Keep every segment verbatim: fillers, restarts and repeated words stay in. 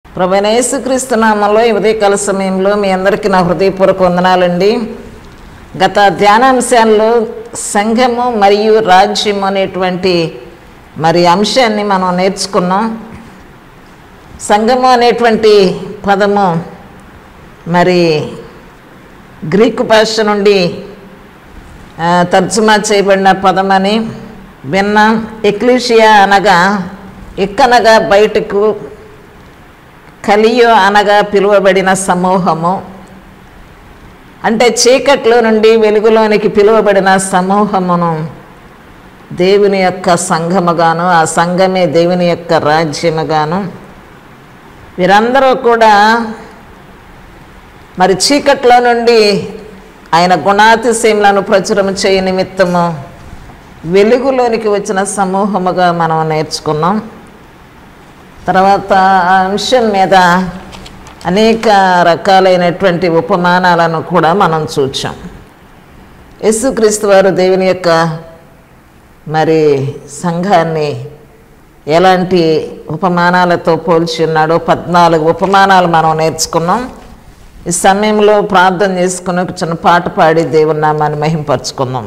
ప్రభువైన యేసుక్రీస్తు నామములో ఈ ఉదయకాల సమయంలో మీ అందరికీ నా హృదయపూర్వక వందనాలండి. గత ధ్యానాంశాల్లో సంఘము మరియు రాజ్యము అనేటువంటి మరి అంశాన్ని మనం నేర్చుకున్నాం. సంఘము అనేటువంటి పదము మరి గ్రీకు భాష నుండి తర్జుమా చేయబడిన పదమని విన్నాం. ఎక్లీషియా అనగా ఎక్కనగా బయటకు, కలియో అనగా పిలువబడిన సమూహము, అంటే చీకట్లో నుండి వెలుగులోనికి పిలువబడిన సమూహమును దేవుని యొక్క సంఘముగాను, ఆ సంఘమే దేవుని యొక్క రాజ్యముగాను, వీరందరూ కూడా మరి చీకట్లో నుండి ఆయన గుణాతిశయములను ప్రచురం చేయ నిమిత్తము వెలుగులోనికి వచ్చిన సమూహముగా మనం నేర్చుకున్నాం. తర్వాత ఆ అంశం మీద అనేక రకాలైనటువంటి ఉపమానాలను కూడా మనం చూచాం. యేసుక్రీస్తు వారు దేవుని యొక్క మరి సంఘాన్ని ఎలాంటి ఉపమానాలతో పోల్చి ఉన్నాడో పద్నాలుగు ఉపమానాలు మనం నేర్చుకున్నాం. ఈ సమయంలో ప్రార్థన చేసుకుని ఒక చిన్న పాట పాడి దేవుని నామాన్ని మహింపరచుకుందాం.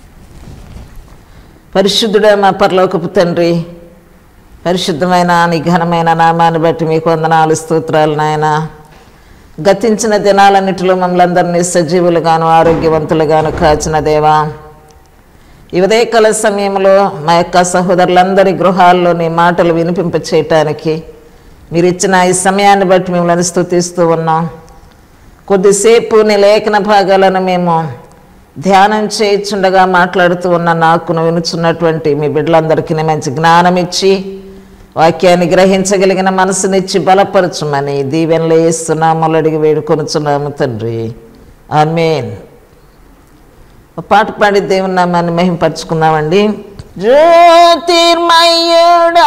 పరిశుద్ధుడా మా పరలోకపు తండ్రి, పరిశుద్ధమైన నీ ఘనమైన నామాన్ని బట్టి మీకు వందనాలు, స్తోత్రాలు నాయన. గతించిన దినాలన్నిటిలో మమ్మల్ని అందరినీ సజీవులుగాను ఆరోగ్యవంతులుగాను కాచిన దేవా, ఈ ఉదయకాల సమయంలో మా యొక్క సహోదరులందరి గృహాల్లో నీ మాటలు వినిపింప చేయటానికి మీరు ఇచ్చిన ఈ సమయాన్ని బట్టి మిమ్మల్ని స్తుతిస్తూ ఉన్నాం. కొద్దిసేపు నీ లేఖన భాగాలను మేము ధ్యానం చేయించుండగా మాట్లాడుతూ ఉన్న నాకును వినుచున్నటువంటి మీ బిడ్డలందరికీ మంచి జ్ఞానం ఇచ్చి వాక్యాన్ని గ్రహించగలిగిన మనసునిచ్చి బలపరచుమని దీవెనలు వేస్తున్నాము అడిగి వేడుకొనుచున్నాము తండ్రి, ఆమేన్. పాట పాడి దేవుని నామాన్ని మహింపరచుకున్నామండి. జ్యోతిర్మయుడా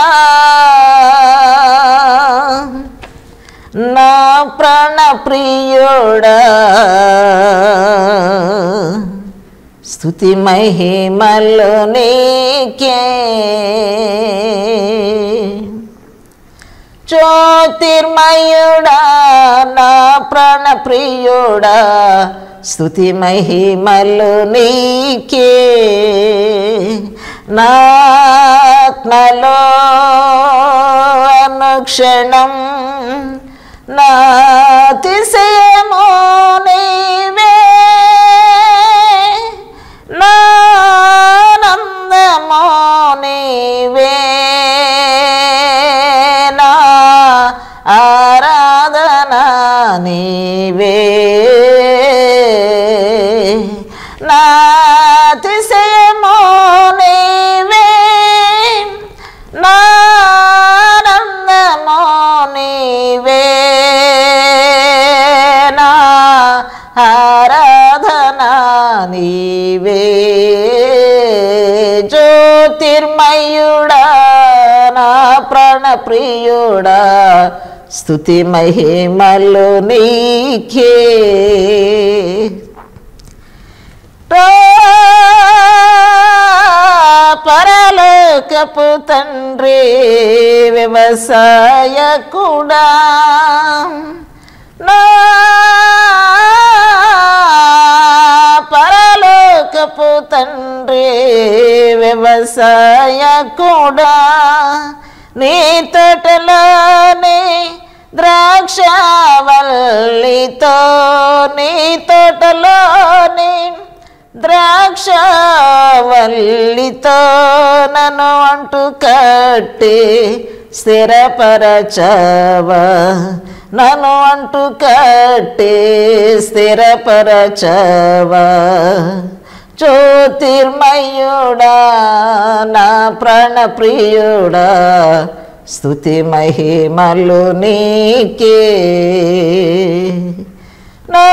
నా ప్రాణ ప్రియుడా, స్తుతి మహిమలు నీకే. జ్యోతిర్మయుడా నా ప్రాణ ప్రియుడా, స్తుతి మహిమలు నీకే. నా ఆత్మలో అనుక్షణం నా అతిశయము నీవే, నా ఆనందము నీవే, నా ఆరాధన నీవే, నా అతిశయము నీవే, నా ఆనందము నీవే, నా ఆరాధన నీవే. జ్యోతిర్మయుడా నా ప్రాణ ప్రియుడా, స్తుతి మహిమలు నీకే. పరలోకపు తండ్రి వ్యవసాయకుడా, నా పరలోకపు తండ్రి వ్యవసాయకుడా, నీ తోటలోని ద్రాక్షవల్లితో, నీ తోటలోని ద్రాక్షవల్లితో నన్ను అంటు కట్టి స్థిరపరచవా, నన్ను అంటు కట్టి స్థిరపరచవా. జ్యోతిర్మయుడా నా ప్రాణ ప్రియుడా, స్తుతి మహిమలు నీకే. నా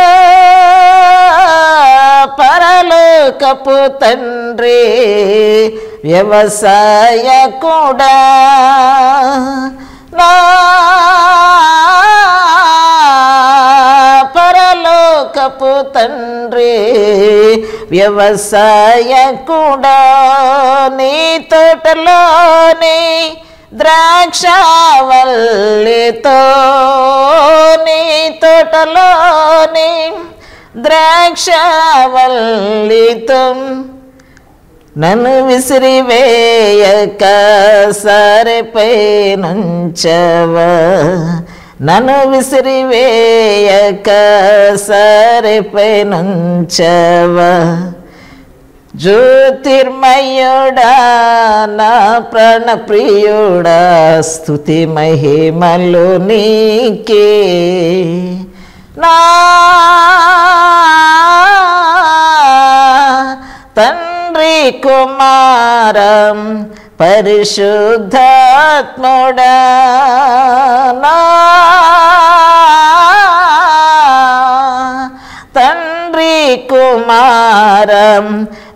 పరలోకపు తండ్రి వ్యవసాయకుడా, నా పరలోకపు తండ్రి వ్యవసాయకుడా, నీ తోటలోని ద్రాక్షవల్లితో నీ తోటలోని ద్రాక్షవల్లితో నన్ను విసిరివేయక సరిపై నుంచవా, నన్ను విసిరివేయక సరిపై నుంచవా. జ్యోతిర్మయుడా నా ప్రాణప్రియుడా స్తుతి మహిమలు నీకే. నా తండ్రి కుమారం పరిశుద్ధాత్ముడా, నా తండ్రి కుమారం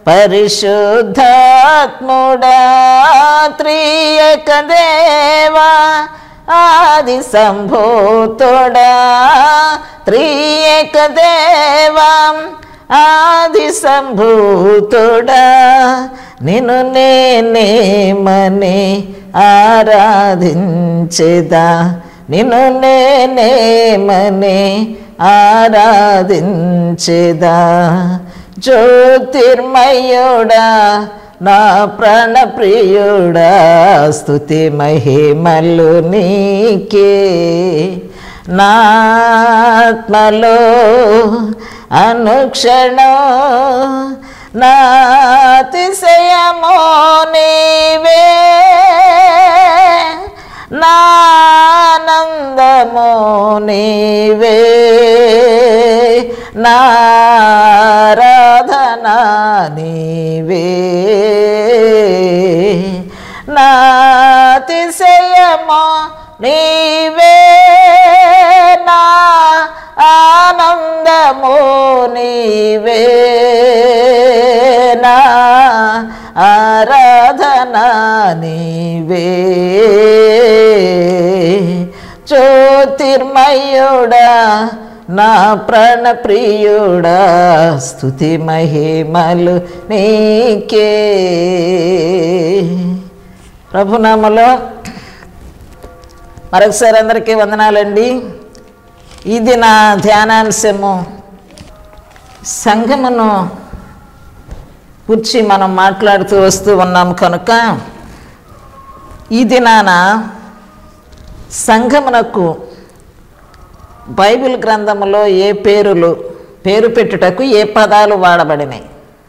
పరిశుద్ధాత్ముడా, త్రియక దేవా ఆది సంభూతుడా, త్రియక దేవా ఆది సంభూతుడా, నిన్ను నేనేమని ఆరాధించెదా, నిన్ను నేనేమని ఆరాధించెదా. జ్యోతిర్మయుడా నా ప్రాణప్రియుడా స్తుతి మహిమలు నీకే. నా ఆత్మలో అనుక్షణం నా అతిశయమో నీవే, నా ఆనందమో నీవే, నా ఆరాధన నీవే, నా అతిశయమో నీవే, నా ఆనందమో నీవే, నా ఆరాధన నీవే. జ్యోతిర్మయుడా నా ప్రాణప్రియుడా స్తుతి మహిమలు నీకే. ప్రభునామలో మరొకసారి అందరికీ వందనాలండి. ఇది నా ధ్యానాంశము. సంఘమును గురించి మనం మాట్లాడుతూ వస్తూ ఉన్నాం కనుక ఈ దినాన సంఘమునకు బైబిల్ గ్రంథములో ఏ పేరులు పేరు పెట్టుటకు ఏ పదాలు వాడబడినాయి,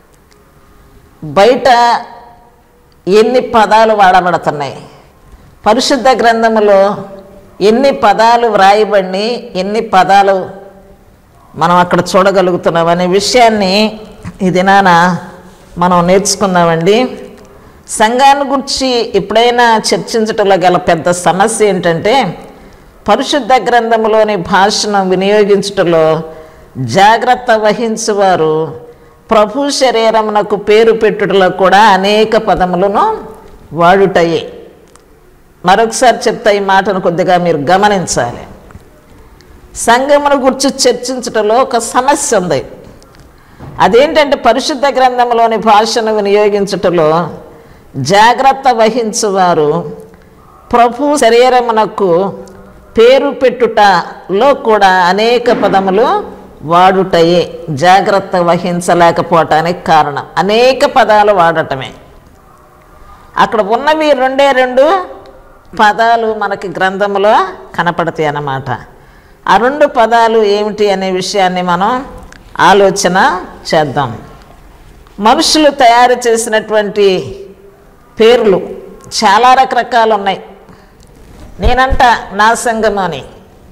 బయట ఎన్ని పదాలు వాడబడుతున్నాయి, పరిశుద్ధ గ్రంథములో ఎన్ని పదాలు వ్రాయబడి ఎన్ని పదాలు మనం అక్కడ చూడగలుగుతున్నాం అనే విషయాన్ని ఈ దినాన మనం నేర్చుకుందామండి. సంఘాన్ని గురించి ఎప్పుడైనా చర్చించటంలో గల పెద్ద సమస్య ఏంటంటే పరిశుద్ధ గ్రంథములోని భాషను వినియోగించటంలో జాగ్రత్త వహించువారు ప్రభు శరీరమునకు పేరు పెట్టుటలో కూడా అనేక పదములను వాడుటయే. మరొకసారి చెప్తా, ఈ మాటను కొద్దిగా మీరు గమనించాలి. సంఘమును గురించి చర్చించటంలో ఒక సమస్య ఉంది. అదేంటంటే పరిశుద్ధ గ్రంథంలోని భాషను వినియోగించటంలో జాగ్రత్త వహించువారు ప్రభు శరీరమునకు పేరు పెట్టుటలో కూడా అనేక పదములు వాడుటయే. జాగ్రత్త వహించలేకపోవటానికి కారణం అనేక పదాలు వాడటమే. అక్కడ ఉన్నవి రెండే రెండు పదాలు మనకి గ్రంథంలో కనపడతాయి అన్నమాట. ఆ రెండు పదాలు ఏమిటి అనే విషయాన్ని మనం ఆలోచన చేద్దాం. మనుషులు తయారు చేసినటువంటి పేర్లు చాలా రకరకాలు ఉన్నాయి. నేనంట నా సంఘము అని,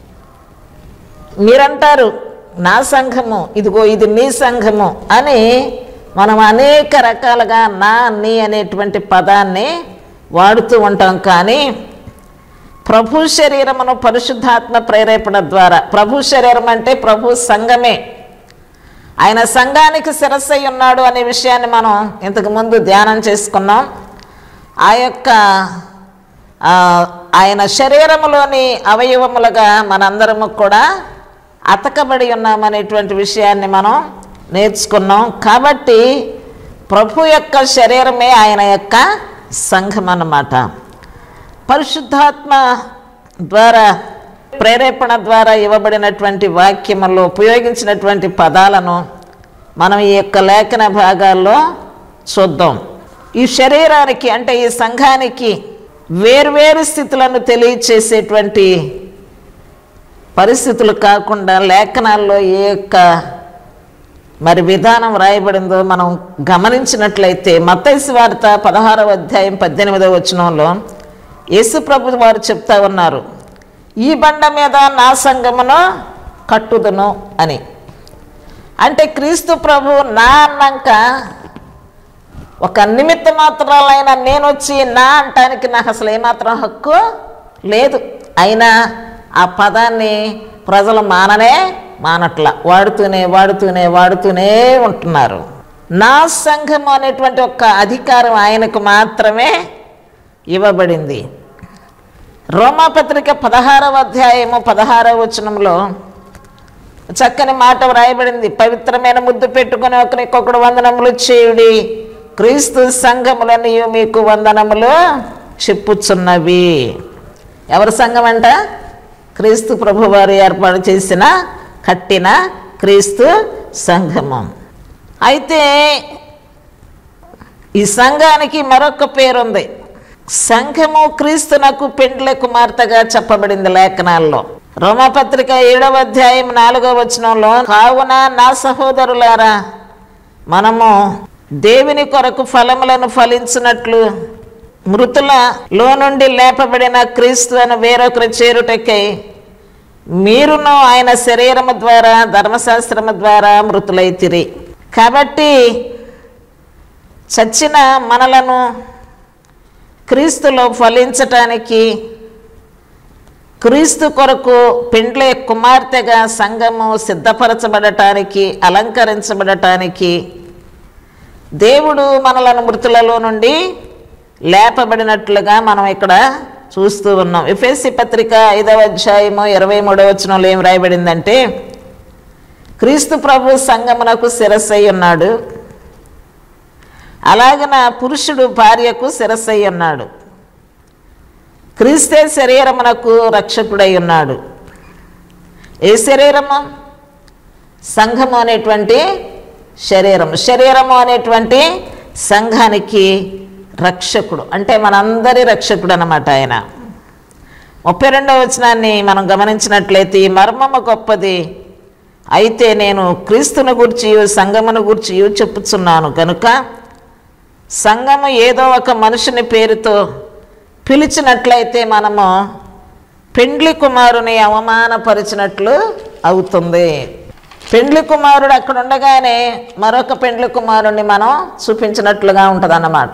మీరంటారు నా సంఘము, ఇదిగో ఇది నీ సంఘము అని మనం అనేక రకాలుగా నా నీ అనేటువంటి పదాన్ని వాడుతూ ఉంటాం. కానీ ప్రభు శరీరమును పరిశుద్ధాత్మ ప్రేరేపణ ద్వారా, ప్రభు శరీరం అంటే ప్రభు సంఘమే, ఆయన సంఘానికి శిరస్సై ఉన్నాడు అనే విషయాన్ని మనం ఇంతకుముందు ధ్యానం చేసుకున్నాం. ఆ యొక్క ఆయన శరీరములోని అవయవములుగా మనందరము కూడా అతకబడి ఉన్నామనేటువంటి విషయాన్ని మనం నేర్చుకున్నాం. కాబట్టి ప్రభు యొక్క శరీరమే ఆయన యొక్క సంఘం అన్నమాట. పరిశుద్ధాత్మ ద్వారా ప్రేరేపణ ద్వారా ఇవ్వబడినటువంటి వాక్యములో ఉపయోగించినటువంటి పదాలను మనం ఈ యొక్క లేఖన భాగాల్లో చూద్దాం. ఈ శరీరానికి అంటే ఈ సంఘానికి వేర్వేరు స్థితులను తెలియచేసేటువంటి పరిస్థితులు కాకుండా లేఖనాల్లో ఏ యొక్క మరి విధానం రాయబడిందో మనం గమనించినట్లయితే మత్తయి సువార్త పదహారవ అధ్యాయం పద్దెనిమిదవ వచనంలో యేసుప్రభు వారు చెప్తా ఉన్నారు, ఈ బండ మీద నా సంఘమును కట్టుదును అని. అంటే క్రీస్తు ప్రభు నా అన్నాక ఒక నిమిత్త మాత్రాలైన నేను వచ్చి నా అంటానికి నాకు అసలు ఏమాత్రం హక్కు లేదు. అయినా ఆ పదాన్ని ప్రజలు మాననే మానట్ల వాడుతూనే వాడుతూనే వాడుతూనే ఉంటున్నారు. నా సంఘము అనేటువంటి ఒక అధికారం ఆయనకు మాత్రమే ఇవ్వబడింది. రోమాపత్రిక పదహారవ అధ్యాయము పదహారవ వచనంలో చక్కని మాట వ్రాయబడింది, పవిత్రమైన ముద్దు పెట్టుకుని ఒకరికొకడు వందనములు చేయుడి, క్రీస్తు సంఘములని మీకు వందనములు చెప్పుచున్నవి. ఎవరి సంఘం అంట? క్రీస్తు ప్రభువారు ఏర్పాటు చేసిన కట్టిన క్రీస్తు సంఘము. అయితే ఈ సంఘానికి మరొక పేరుంది. సంఘము క్రీస్తునకు పెండ్లి కుమార్తెగా చెప్పబడింది లేఖనాల్లో. రోమాపత్రిక ఏడవ అధ్యాయం నాలుగవ వచనంలో, కావున నా సహోదరులారా మనము దేవుని కొరకు ఫలములను ఫలించినట్లు మృతులలో నుండి లేపబడిన క్రీస్తు అని వేరొకరు చేరుటకై మీరును ఆయన శరీరము ద్వారా ధర్మశాస్త్రము ద్వారా మృతులైతిరి. కాబట్టి చచ్చిన మనలను క్రీస్తులో ఫలించటానికి క్రీస్తు కొరకు పెండ్లి కుమార్తెగా సంఘము సిద్ధపరచబడటానికి అలంకరించబడటానికి దేవుడు మనలను మృతులలో నుండి లేపబడినట్లుగా మనం ఇక్కడ చూస్తూ ఉన్నాం. ఎఫెసీ పత్రిక ఐదవ అధ్యాయము ఇరవై మూడవ వచనంలో ఏం రాయబడిందంటే, క్రీస్తు ప్రభు సంఘమునకు శిరస్సై ఉన్నాడు, అలాగన పురుషుడు భార్యకు శిరస్సై ఉన్నాడు. క్రీస్తే శరీరమునకు రక్షకుడై ఉన్నాడు. ఏ శరీరము? సంఘము అనేటువంటి శరీరము. శరీరము అనేటువంటి సంఘానికి రక్షకుడు, అంటే మనందరి రక్షకుడు అన్నమాట ఆయన. ముప్పై రెండవ వచనాన్ని మనం గమనించినట్లయితే, ఈ మర్మము గొప్పది, అయితే నేను క్రీస్తును గూర్చి సంఘమును గూర్చి చెప్పుచున్నాను కనుక సంఘము ఏదో ఒక మనుషుని పేరుతో పిలిచినట్లయితే మనము పెండ్లి కుమారుని అవమానపరిచినట్లు అవుతుంది. పెండ్లి కుమారుడు అక్కడ ఉండగానే మరొక పెండ్లి కుమారుణ్ణి మనం చూపించినట్లుగా ఉంటుంది అన్నమాట,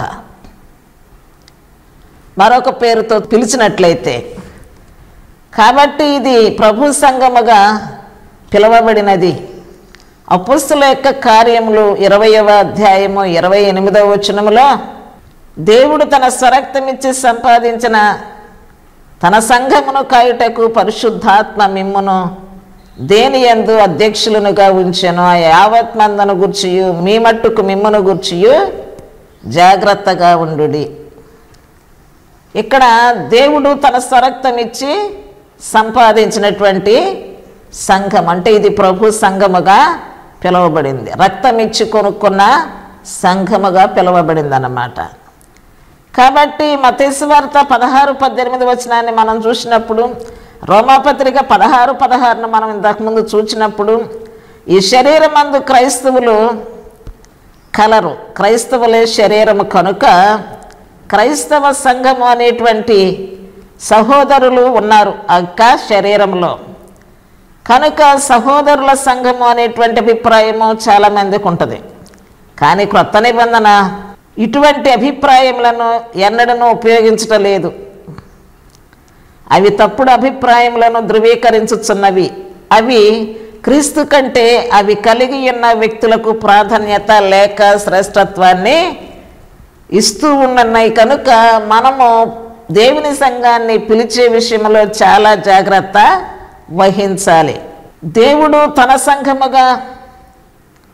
మరొక పేరుతో పిలిచినట్లయితే. కాబట్టి ఇది ప్రభు సంఘముగా పిలువబడినది. అపోస్తలుల యొక్క కార్యములు ఇరవయవ అధ్యాయము ఇరవై ఎనిమిదవ వచనములో, దేవుడు తన స్వరక్తమిచ్చి సంపాదించిన తన సంఘమును కాయుటకు పరిశుద్ధాత్మ మిమ్మును దేని యందు అధ్యక్షులనుగా ఉంచెను, ఆ యావత్ మందను గూర్చియు మీ మట్టుకు మిమ్మును గూర్చియు జాగ్రత్తగా ఉండుడి. ఇక్కడ దేవుడు తన స్వరక్తం ఇచ్చి సంపాదించినటువంటి సంఘం, అంటే ఇది ప్రభు సంఘముగా పిలువబడింది. రక్తం ఇచ్చి కొనుక్కున్న సంఘముగా పిలువబడింది అన్నమాట. కాబట్టి మత్తయి సువార్త పదహారు పద్దెనిమిది వచనాన్ని మనం చూసినప్పుడు, రోమాపత్రిక పదహారు పదహారును మనం ఇంతకుముందు చూసినప్పుడు, ఈ శరీరమందు క్రైస్తవులు కలరు, క్రైస్తవులే శరీరము కనుక క్రైస్తవ సంఘము అనేటువంటి సహోదరులు ఉన్నారు ఆ శరీరంలో. కనుక సహోదరుల సంఘము అనేటువంటి అభిప్రాయము చాలామందికి ఉంటుంది. కానీ క్రొత్త నిబంధన ఇటువంటి అభిప్రాయములను ఎన్నడూ ఉపయోగించటం లేదు. అవి తప్పుడు అభిప్రాయములను ధృవీకరించుచున్నవి. అవి క్రీస్తు కంటే అవి కలిగి ఉన్న వ్యక్తులకు ప్రాధాన్యత లేక శ్రేష్టత్వాన్ని ఇస్తూ ఉన్నాయి. కనుక మనము దేవుని సంఘాన్ని పిలిచే విషయంలో చాలా జాగ్రత్త వహించాలి. దేవుడు తన సంఘముగా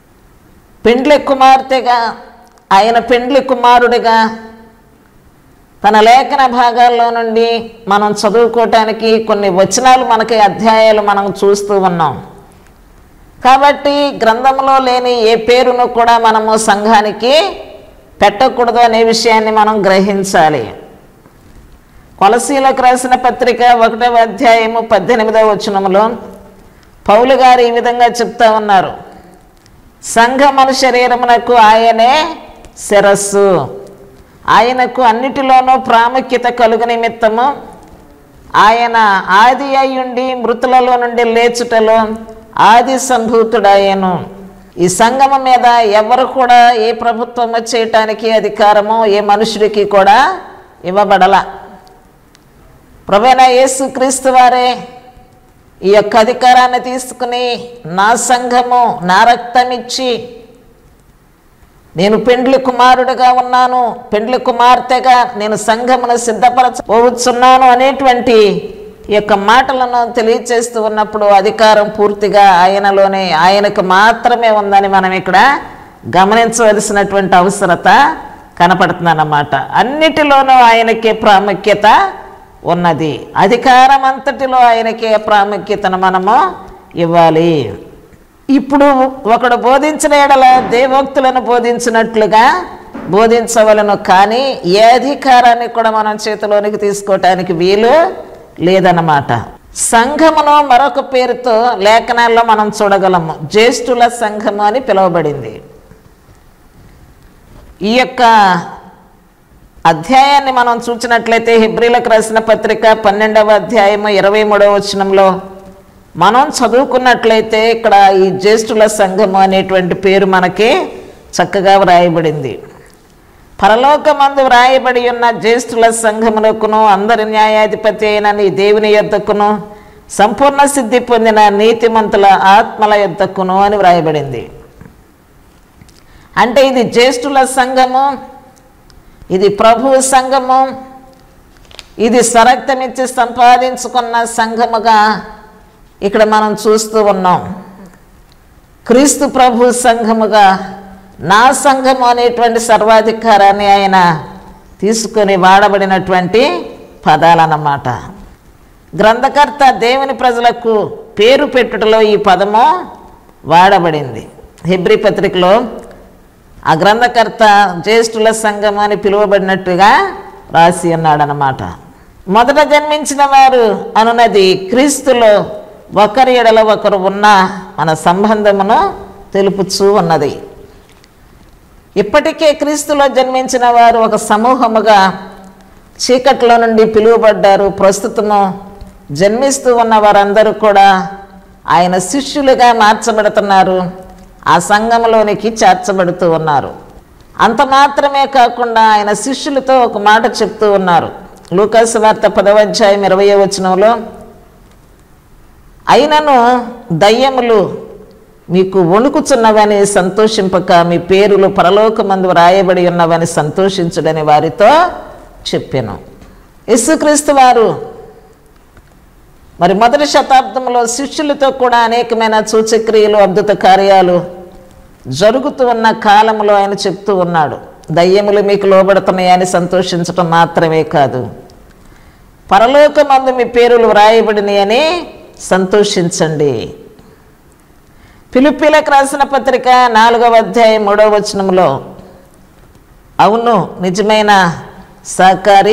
పెండ్లి కుమార్తెగా, ఆయన పెండ్లి కుమారుడిగా తన లేఖన భాగాల్లో నుండి మనం చదువుకోవటానికి కొన్ని వచనాలు మనకి అధ్యాయాలు మనం చూస్తూ ఉన్నాం. కాబట్టి గ్రంథంలో లేని ఏ పేరును కూడా మనము సంఘానికి పెట్టకూడదు అనే విషయాన్ని మనం గ్రహించాలి. కొలసీలకు రాసిన పత్రిక ఒకటవ అధ్యాయము పద్దెనిమిదవ వచనములో పౌలు గారు ఈ విధంగా చెప్తా ఉన్నారు, సంఘమున శరీరమునకు ఆయనే శిరస్సు, ఆయనకు అన్నిటిలోనూ ప్రాముఖ్యత కలుగు నిమిత్తము ఆయన ఆది అయ్యుండి మృతులలో నుండి లేచుటలో ఆది సంభూతుడాయను. ఈ సంఘము మీద ఎవరు కూడా ఏ ప్రభుత్వం చేయటానికి అధికారము ఏ మనుషుడికి కూడా ఇవ్వబడల. ప్రభువైన యేసు క్రీస్తు వారే ఈ యొక్క అధికారాన్ని తీసుకుని నా సంఘము నా రక్తం ఇచ్చి నేను పెండ్లి కుమారుడుగా ఉన్నాను, పెండ్లి కుమార్తెగా నేను సంఘమును సిద్ధపరచబోతున్నాను అనేటువంటి ఈ యొక్క మాటలను తెలియచేస్తూ ఉన్నప్పుడు అధికారం పూర్తిగా ఆయనలోనే ఆయనకు మాత్రమే ఉందని మనం ఇక్కడ గమనించవలసినటువంటి అవసరత కనపడుతుందన్నమాట. అన్నిటిలోనూ ఆయనకే ప్రాముఖ్యత ఉన్నది. అధికారం అంతటిలో ఆయనకే ప్రాముఖ్యతను మనము ఇవ్వాలి. ఇప్పుడు ఒకడు బోధించిన ఎడల దేవోక్తులను బోధించినట్లుగా బోధించవలను, కానీ ఏ అధికారాన్ని కూడా మనం చేతిలోనికి తీసుకోవటానికి వీలు లేదన్నమాట. సంఘమును మరొక పేరుతో లేఖనాల్లో మనం చూడగలము, జ్యేష్ఠుల సంఘము అని పిలువబడింది. ఈ యొక్క అధ్యాయాన్ని మనం చూసినట్లయితే హెబ్రీలకు రాసిన పత్రిక పన్నెండవ అధ్యాయము ఇరవై మూడవ వచనంలో మనం చదువుకున్నట్లయితే ఇక్కడ ఈ జ్యేష్ఠుల సంఘము అనేటువంటి పేరు మనకి చక్కగా వ్రాయబడింది. పరలోకమందు వ్రాయబడి ఉన్న జ్యేష్ఠుల సంఘమునకును అందరి న్యాయాధిపతి అయిన నీ దేవుని యొద్దకును సంపూర్ణ సిద్ధి పొందిన నీతిమంతుల ఆత్మల యొద్దకును అని వ్రాయబడింది. అంటే ఇది జ్యేష్ఠుల సంఘము, ఇది ప్రభువు సంఘము, ఇది స్వరక్తమిచ్చి సంపాదించుకున్న సంఘముగా ఇక్కడ మనం చూస్తూ ఉన్నాం. క్రీస్తు ప్రభు సంఘముగా నా సంఘము అనేటువంటి సర్వాధికారాన్ని ఆయన తీసుకొని వాడబడినటువంటి పదాలన్నమాట. గ్రంథకర్త దేవుని ప్రజలకు పేరు పెట్టుటలో ఈ పదము వాడబడింది. హెబ్రీ పత్రికలో ఆ గ్రంథకర్త జ్యేష్ఠుల సంఘం అని పిలువబడినట్టుగా రాసి ఉన్నాడనమాట. మొదట జన్మించిన వారు అనున్నది క్రీస్తులో ఒకరి ఎడల ఒకరు ఉన్న మన సంబంధమును తెలుపుచూ ఉన్నది. ఇప్పటికే క్రీస్తులో జన్మించిన వారు ఒక సమూహముగా చీకట్లో నుండి పిలువబడ్డారు. ప్రస్తుతము జన్మిస్తూ ఉన్న వారందరూ కూడా ఆయన శిష్యులుగా మార్చబడుతున్నారు, ఆ సంఘంలోనికి చేర్చబడుతూ ఉన్నారు. అంత మాత్రమే కాకుండా ఆయన శిష్యులతో ఒక మాట చెప్తూ ఉన్నారు. లూకాసు వార్త పదవ అధ్యాయం ఇరవై వచనంలో, అయినను దయ్యములు మీకు వణుకుచున్నవని సంతోషింపక మీ పేరులు పరలోకమందు వ్రాయబడి ఉన్నవని సంతోషించుడని వారితో చెప్పాను. యేసుక్రీస్తు వారు మరి మొదటి శతాబ్దంలో శిష్యులతో కూడా అనేకమైన సూచక్రియలు అద్భుత కార్యాలు జరుగుతూ ఉన్న కాలంలో ఆయన చెప్తూ ఉన్నాడు, దయ్యములు మీకు లోబడుతున్నాయని సంతోషించటం మాత్రమే కాదు, పరలోకమందు మీ పేరులు వ్రాయబడినాయని సంతోషించండి. ఫిలిప్పీలకు రాసిన పత్రిక నాలుగవ అధ్యాయం మూడవ వచనంలో, అవును నిజమైన సహకారి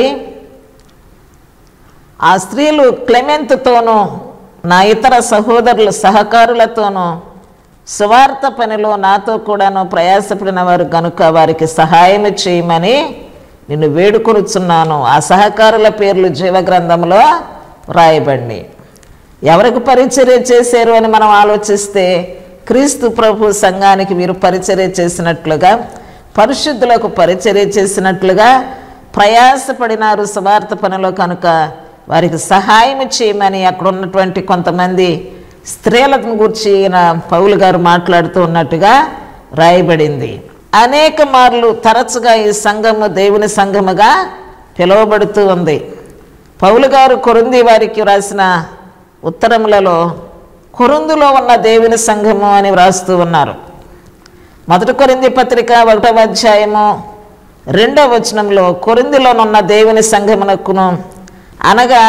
ఆ స్త్రీలు క్లెమెంతుతోనూ నా ఇతర సహోదరుల సహకారులతోనూ సువార్త పనిలో నాతో కూడాను ప్రయాసపడిన వారు కనుక వారికి సహాయం చేయమని నిన్ను వేడుకొనుచున్నాను. ఆ సహకారుల పేర్లు జీవగ్రంథంలో వ్రాయబడి ఎవరికి పరిచర్య చేశారు అని మనం ఆలోచిస్తే, క్రీస్తు ప్రభు సంఘానికి వీరు పరిచర్య చేసినట్లుగా, పరిశుద్ధులకు పరిచర్య చేసినట్లుగా ప్రయాసపడినారు సువార్త పనిలో కనుక వారికి సహాయం చేయమని అక్కడ ఉన్నటువంటి కొంతమంది స్త్రీలను గురించి పౌలు గారు మాట్లాడుతూ ఉన్నట్టుగా రాయబడింది. అనేక మార్లు తరచుగా ఈ సంఘము దేవుని సంఘముగా పిలువబడుతూ ఉంది. పౌలు గారు కొరింథీ వారికి రాసిన ఉత్తరములలో కొరింథీలో ఉన్న దేవుని సంఘము అని వ్రాస్తూ ఉన్నారు. మొదటి కొరింథీ పత్రిక ఒకటవ అధ్యాయము రెండవ వచనంలో కొరింథీలోనున్న దేవుని సంఘమునకును అనగా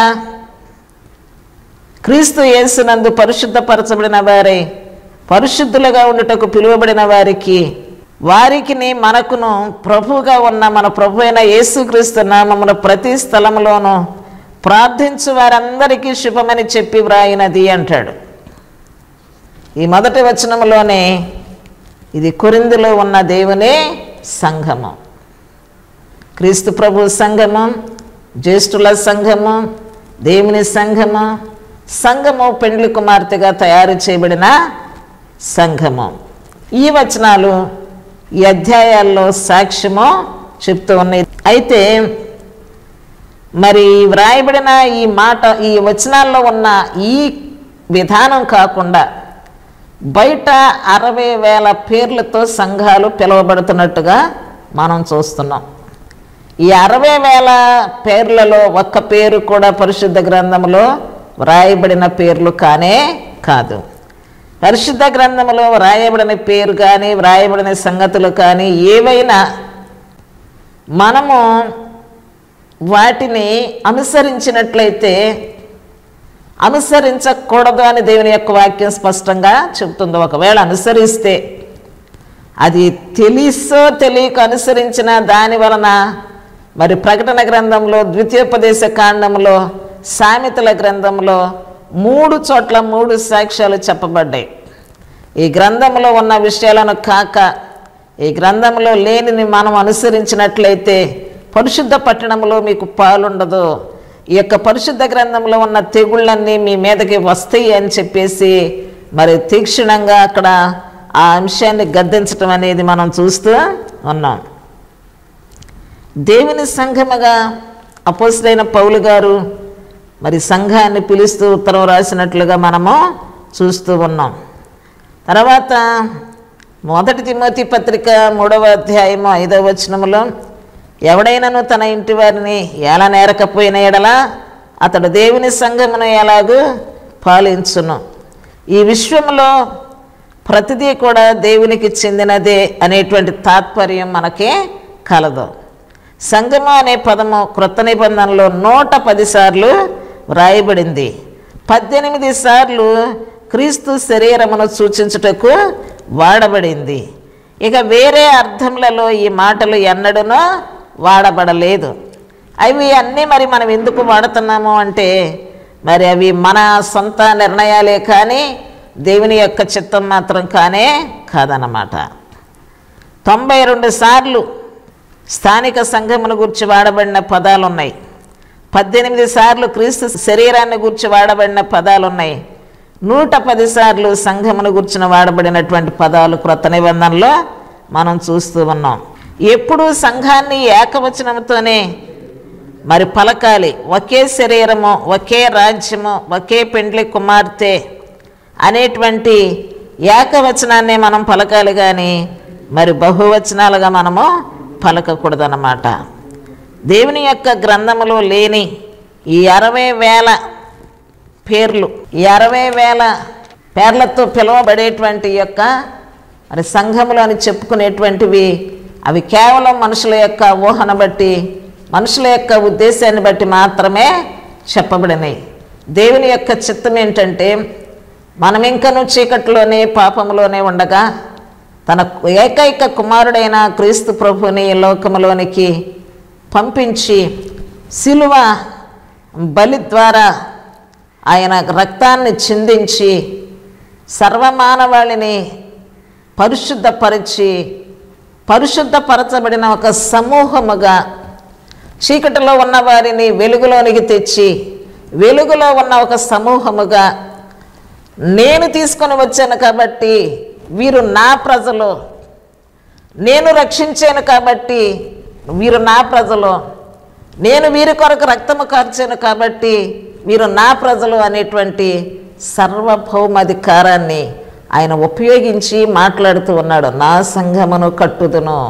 క్రీస్తు యేసునందు పరిశుద్ధపరచబడిన వారే పరిశుద్ధులుగా ఉండుటకు పిలువబడిన వారికి వారికిని మనకును ప్రభువుగా ఉన్న మన ప్రభు అయిన యేసుక్రీస్తు నామమున ప్రతి స్థలములోనూ ప్రార్థించు వారందరికీ శుభమని చెప్పి వ్రాయినది అంటాడు. ఈ మొదటి వచనంలోనే ఇది కొరింథీలో ఉన్న దేవుని సంఘము, క్రీస్తు ప్రభు సంఘము, జ్యేష్ఠుల సంఘము, దేవుని సంఘము, సంఘము పెండ్లి కుమార్తెగా తయారు చేయబడిన సంఘము. ఈ వచనాలు ఈ అధ్యాయాల్లో సాక్ష్యము చెప్తూ ఉన్నాయి. అయితే మరి వ్రాయబడిన ఈ మాట ఈ వచనాల్లో ఉన్న ఈ విధానం కాకుండా బయట అరవై వేల పేర్లతో సంఘాలు పిలువబడుతున్నట్టుగా మనం చూస్తున్నాం. ఈ అరవై వేల పేర్లలో ఒక్క పేరు కూడా పరిశుద్ధ గ్రంథంలో వ్రాయబడిన పేర్లు కానే కాదు. పరిశుద్ధ గ్రంథంలో వ్రాయబడిన పేరు కానీ వ్రాయబడిన సంగతులు కానీ ఏవైనా మనము వాటిని అనుసరించినట్లయితే అనుసరించకూడదు అని దేవుని యొక్క వాక్యం స్పష్టంగా చెబుతుంది. ఒకవేళ అనుసరిస్తే అది తెలిసో తెలియక అనుసరించిన దాని వలన మరి ప్రకటన గ్రంథంలో, ద్వితీయోపదేశ కాండంలో, సామెతల గ్రంథంలో మూడు చోట్ల మూడు సాక్ష్యాలు చెప్పబడ్డాయి. ఈ గ్రంథంలో ఉన్న విషయాలను కాక ఈ గ్రంథంలో లేనిని మనం అనుసరించినట్లయితే పరిశుద్ధ పట్టణంలో మీకు పాలుండదు, ఈ యొక్క పరిశుద్ధ గ్రంథంలో ఉన్న తెగుళ్ళన్నీ మీ మీదకి వస్తాయి అని చెప్పేసి మరి తీక్షణంగా అక్కడ ఆ అంశాన్ని గద్దించటం అనేది మనం చూస్తూ ఉన్నాం. దేవుని సంఘముగా అపోస్తలుడైన పౌలు గారు మరి సంఘాన్ని పిలుస్తూ ఉత్తరం రాసినట్లుగా మనము చూస్తూ ఉన్నాం. తర్వాత మొదటి తిమోతి పత్రిక మూడవ అధ్యాయము ఐదవ వచనములో ఎవడైనాను తన ఇంటి వారిని ఎలా నేరకపోయిన ఎడలా అతడు దేవుని సంఘమును ఎలాగూ పాలించును. ఈ విశ్వంలో ప్రతిదీ కూడా దేవునికి చెందినదే అనేటువంటి తాత్పర్యం మనకే కలదు. సంఘము అనే పదము క్రొత్త నిబంధనలో నూట పది సార్లు వ్రాయబడింది. పద్దెనిమిది సార్లు క్రీస్తు శరీరమును సూచించుటకు వాడబడింది. ఇక వేరే అర్థములలో ఈ మాటలు ఎన్నడూనూ వాడబడలేదు. అవి అన్నీ మరి మనం ఎందుకు వాడుతున్నాము అంటే మరి అవి మన సొంత నిర్ణయాలే కానీ దేవుని యొక్క చిత్తం మాత్రం కానే కాదన్నమాట. తొంభై రెండు సార్లు స్థానిక సంఘమును గురించి వాడబడిన పదాలు ఉన్నాయి. పద్దెనిమిది సార్లు క్రీస్తు శరీరాన్ని గురించి వాడబడిన పదాలు ఉన్నాయి. నూట పది సార్లు సంఘమును గుర్చిన వాడబడినటువంటి పదాలు క్రొత్త నిబంధనలో మనం చూస్తూ ఉన్నాం. ఎప్పుడు సంఘాన్ని ఏకవచనంతోనే మరి పలకాలి. ఒకే శరీరము, ఒకే రాజ్యము, ఒకే పెండ్లి కుమార్తె అనేటువంటి ఏకవచనాన్ని మనం పలకాలి కానీ మరి బహువచనాలుగా మనము పలకకూడదన్నమాట. దేవుని యొక్క గ్రంథములో లేని ఈ అరవై వేల పేర్లు, ఈ అరవై వేల పేర్లతో పిలువబడేటువంటి యొక్క మరి సంఘములు అని చెప్పుకునేటువంటివి అవి కేవలం మనుషుల యొక్క ఊహను బట్టి, మనుషుల యొక్క ఉద్దేశాన్ని బట్టి మాత్రమే చెప్పబడినాయి. దేవుని యొక్క చిత్తం ఏంటంటే మనం ఇంకనూ చీకట్లోనే పాపములోనే ఉండగా తన ఏకైక కుమారుడైన క్రీస్తు ప్రభుని లోకములోనికి పంపించి సిలువ బలి ద్వారా ఆయన రక్తాన్ని చిందించి సర్వమానవాళిని పరిశుద్ధపరిచి పరిశుద్ధపరచబడిన ఒక సమూహముగా చీకటిలో ఉన్న వారిని వెలుగులోనికి తెచ్చి వెలుగులో ఉన్న ఒక సమూహముగా నేను తీసుకొని వచ్చాను కాబట్టి వీరు నా ప్రజలు, నేను రక్షించాను కాబట్టి వీరు నా ప్రజలు, నేను వీరి కొరకు రక్తము కార్చాను కాబట్టి వీరు నా ప్రజలు అనేటువంటి సర్వభౌమాధికారాన్ని ఆయన ఉపయోగించి మాట్లాడుతూ ఉన్నాడు. నా సంఘమును కట్టుదును,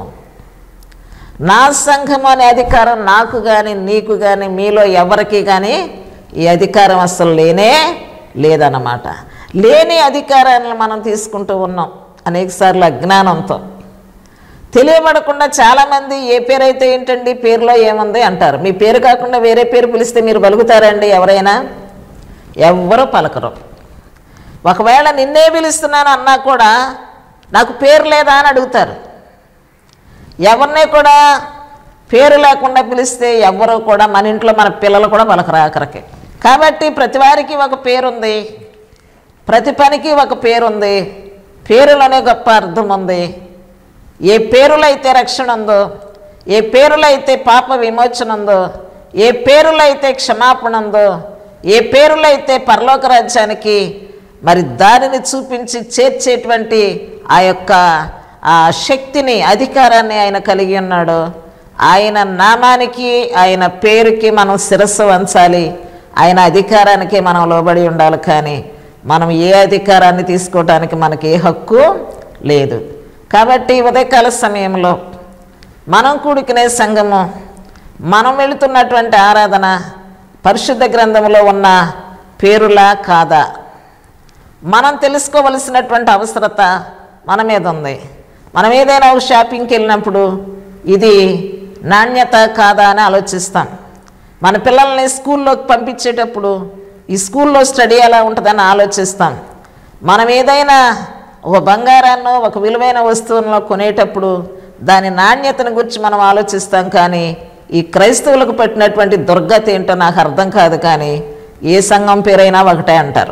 నా సంఘము అనే అధికారం నాకు కానీ నీకు కానీ మీలో ఎవరికి కానీ ఈ అధికారం అసలు లేనే లేదన్నమాట. లేని అధికారాన్ని మనం తీసుకుంటూ ఉన్నాం అనేకసార్లు అజ్ఞానంతో. తెలియబడకుండా చాలామంది ఏ పేరు అయితే ఏంటండి పేరులో ఏముంది అంటారు. మీ పేరు కాకుండా వేరే పేరు పిలిస్తే మీరు పలుకుతారండి ఎవరైనా? ఎవ్వరూ పలకరు. ఒకవేళ నిన్నే పిలుస్తున్నాను అన్నా కూడా నాకు పేరు లేదా అని అడుగుతారు. ఎవరిని కూడా పేరు లేకుండా పిలిస్తే ఎవ్వరూ కూడా, మన ఇంట్లో మన పిల్లలు కూడా పలకరు ఆఖరికి. కాబట్టి ప్రతి వారికి ఒక పేరుంది, ప్రతి పనికి ఒక పేరుంది. పేరులోనే గొప్ప అర్థం ఉంది. ఏ పేరులో అయితే రక్షణ ఉందో, ఏ పేరులో అయితే పాప విమోచన ఉందో, ఏ పేరులో అయితే క్షమాపణ ఉందో, ఏ పేరులో అయితే పరలోక రాజ్యానికి మరి దారిని చూపించి చేర్చేటువంటి ఆ యొక్క ఆ శక్తిని, అధికారాన్ని ఆయన కలిగి ఉన్నాడు. ఆయన నామానికి, ఆయన పేరుకి మనం శిరస్సు వంచాలి. ఆయన అధికారానికి మనం లోబడి ఉండాలి. కానీ మనం ఏ అధికారాన్ని తీసుకోవడానికి మనకి ఏ హక్కు లేదు. కాబట్టి ఉదయకాల సమయంలో మనం కూడుకునే సంఘము, మనం వెళుతున్నటువంటి ఆరాధన పరిశుద్ధ గ్రంథంలో ఉన్న పేరులా కాదా? మనం తెలుసుకోవలసినటువంటి అవసరత మన మీద ఉంది. మనం ఏదైనా ఒక షాపింగ్కి వెళ్ళినప్పుడు ఇది నాణ్యత కాదా అని ఆలోచిస్తాం. మన పిల్లల్ని స్కూల్లోకి పంపించేటప్పుడు ఈ స్కూల్లో స్టడీ ఎలా ఉంటుందని ఆలోచిస్తాం. మనం ఏదైనా ఒక బంగారాన్నో ఒక విలువైన వస్తువులను కొనేటప్పుడు దాని నాణ్యతను గురించి మనం ఆలోచిస్తాం. కానీ ఈ క్రైస్తవులకు పెట్టినటువంటి దుర్గతి ఏంటో నాకు అర్థం కాదు. కానీ ఏ సంఘం పేరైనా ఒకటే అంటారు,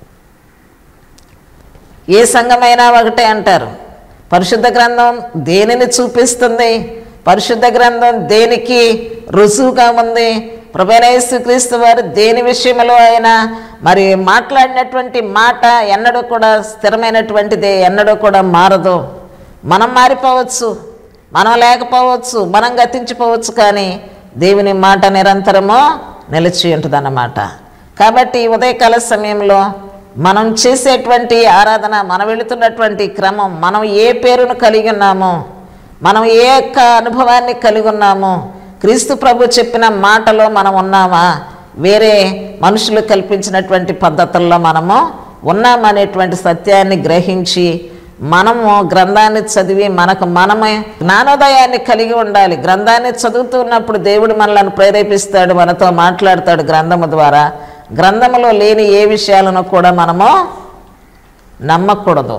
ఏ సంఘమైనా ఒకటే అంటారు. పరిశుద్ధ గ్రంథం దేనిని చూపిస్తుంది? పరిశుద్ధ గ్రంథం దేనికి రుజువుగా ఉంది? ప్రభువైన యేసుక్రీస్తు వారు దేని విషయంలో అయినా మరి మాట్లాడినటువంటి మాట ఎన్నడూ కూడా స్థిరమైనటువంటిదే, ఎన్నడూ కూడా మారదు. మనం మారిపోవచ్చు, మనం లేకపోవచ్చు, మనం గతించిపోవచ్చు, కానీ దేవుని మాట నిరంతరము నిలిచి ఉంటుందన్నమాట. కాబట్టి ఉదయకాల సమయంలో మనం చేసేటువంటి ఆరాధన, మనం వెళుతున్నటువంటి క్రమం, మనం ఏ పేరును కలిగి ఉన్నామో, మనం ఏ యొక్క అనుభవాన్ని కలిగి ఉన్నామో, క్రీస్తు ప్రభు చెప్పిన మాటలో మనం ఉన్నామా, వేరే మనుషులు కల్పించినటువంటి పద్ధతుల్లో మనము ఉన్నామనేటువంటి సత్యాన్ని గ్రహించి మనము గ్రంథాన్ని చదివి మనకు మనమే జ్ఞానోదయాన్ని కలిగి ఉండాలి. గ్రంథాన్ని చదువుతున్నప్పుడు దేవుడు మనల్ని ప్రేరేపిస్తాడు, మనతో మాట్లాడతాడు గ్రంథము ద్వారా. గ్రంథములో లేని ఏ విషయాలను కూడా మనము నమ్మకూడదు.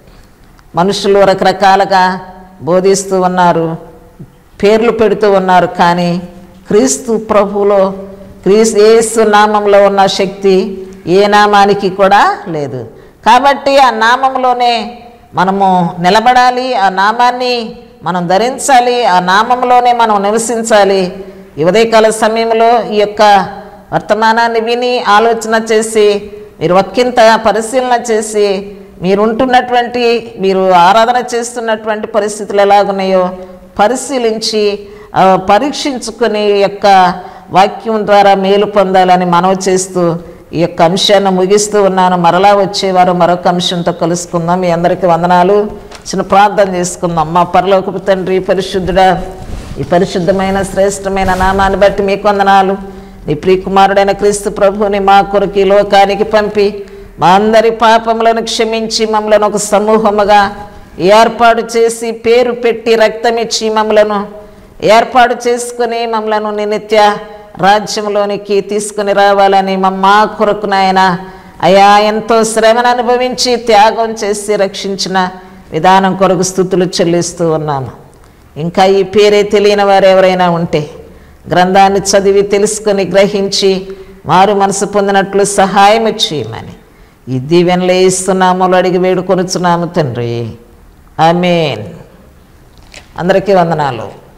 మనుషులు రకరకాలుగా బోధిస్తూ ఉన్నారు, పేర్లు పెడుతూ ఉన్నారు. కానీ క్రీస్తు ప్రభువులో, క్రీస్తు యేసు నామంలో ఉన్న శక్తి ఏ నామానికి కూడా లేదు. కాబట్టి ఆ నామంలోనే మనము నిలబడాలి, ఆ నామాన్ని మనం ధరించాలి, ఆ నామంలోనే మనం నివసించాలి. ఈ ఉదయకాల సమయంలో ఈ యొక్క వర్తమానాన్ని విని ఆలోచన చేసి, మీరు ఒక్కింత పరిశీలన చేసి, మీరు ఉంటున్నటువంటి, మీరు ఆరాధన చేస్తున్నటువంటి పరిస్థితులు ఎలాగున్నాయో పరిశీలించి పరీక్షించుకొని ఈ యొక్క వాక్యం ద్వారా మేలు పొందాలని మనవి చేస్తూ ఈ యొక్క అంశాన్ని ముగిస్తూ ఉన్నాను. మరలా వచ్చేవారు మరొక అంశంతో కలుసుకుందాం. మీ అందరికీ వందనాలు. చిన్న ప్రార్థన చేసుకుందాం. మా పరలోకపు తండ్రి, పరిశుద్ధుడా, ఈ పరిశుద్ధమైన శ్రేష్టమైన నామాన్ని బట్టి మీకు వందనాలు. నీ ప్రియకుమారుడైన క్రీస్తు ప్రభువుని మా కొరకు ఈ లోకానికి పంపి మా అందరి పాపములను క్షమించి మమ్మలను ఒక సమూహముగా ఏర్పాటు చేసి పేరు పెట్టి రక్తమిచ్చి మమ్మలను ఏర్పాటు చేసుకుని మమ్మలను నీ నిత్య రాజ్యంలోనికి తీసుకుని రావాలని మా కొరకు నాయన అయా ఎంతో శ్రమను అనుభవించి త్యాగం చేసి రక్షించిన విధానం కొరకు స్తుతులు చెల్లిస్తూ ఉన్నాము. ఇంకా ఈ పేరే తెలియని వారు ఎవరైనా ఉంటే గ్రంథాన్ని చదివి తెలుసుకొని గ్రహించి మారు మనసు పొందినట్లు సహాయం చేయమని ఈ దీవెనలు ఇస్తున్నాము అడిగి వేడుకొనుచున్నాము తండ్రి. ఆమేన్. అందరికీ వందనాలు.